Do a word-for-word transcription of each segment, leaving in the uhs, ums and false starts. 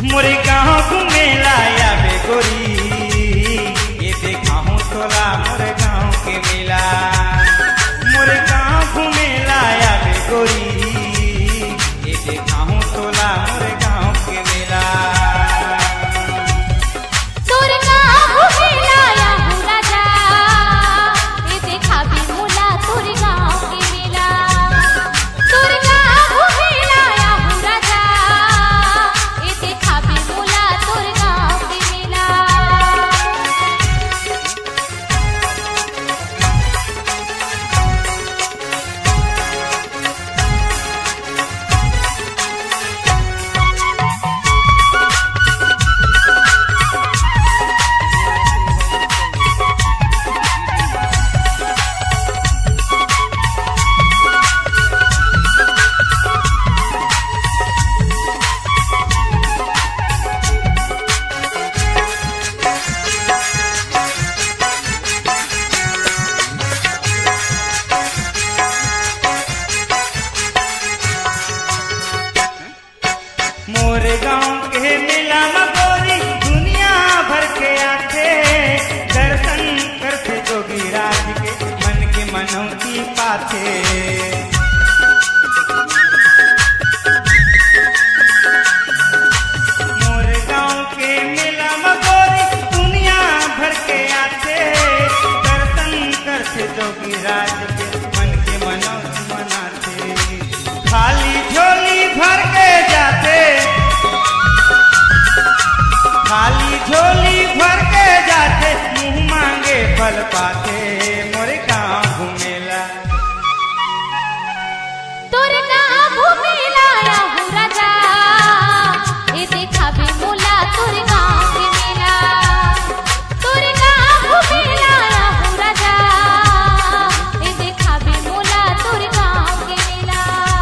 मोरे गाँव घूमेला आवे गोरी, ये देखा हूँ तोला मोरे गाँव के मेला। मोरे गाँव घूमेला आवे गोरी, ये देखा हूँ तोला मोरे गाँव के मेला। तोरे गाँव घूमेला आहू राजा, ये देखा भी मोला तोरे गाँव के मेला। तोरे गाँव घूमेला आहू राजा, ये देखा भी मोला तोरे गाँव के मेला। मोरे गाँव के मेला में गोरी दुनिया भर के आते, दर्शन करते जोगीराज के मन के मनौती पाते। मोरे गाँव के मेला में गोरी दुनिया भर के आते, दर्शन करते जोगीराज के मन के मनौती मनाते। खाली झोली भर के जाते, खाली झोली भर के जाते, मुंह मांगे फल पाते। मोरे गाँव घूमेला, तोरे गाँव घूमेला आहू राजा, ये देखा भी मोला तोरे गाँव के मेला। तोरे गाँव घूमेला आहू राजा, ये देखा भी मोला तोरे गाँव के मेला।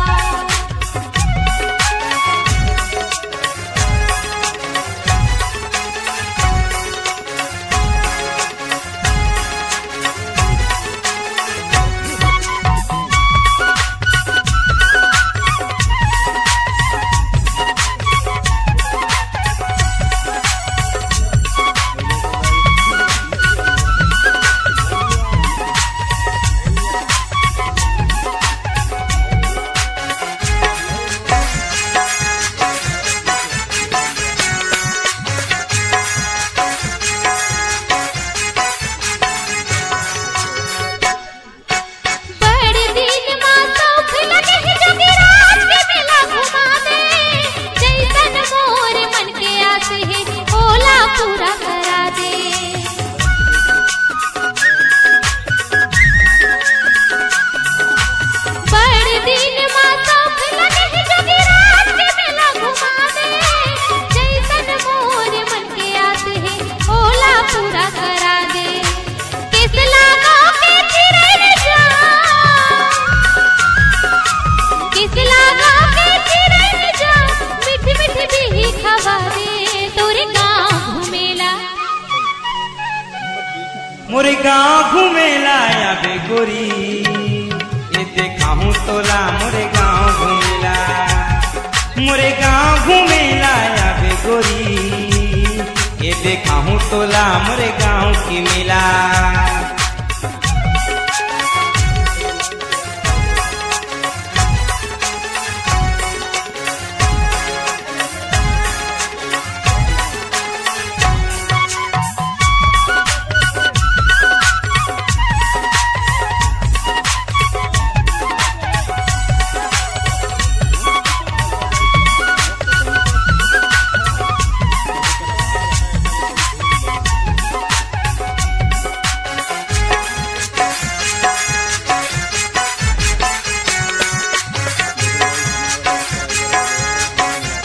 मोरे गाँव घूमेला आवे गोरी, ये देखा हूँ तोला मोरे गाँव घूमेला। मोरे गाँव घूमेला आवे गोरी, ये देखा हूँ तोला मोरे गाँव की मेला।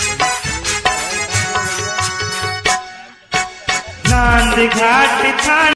चांद घाट था।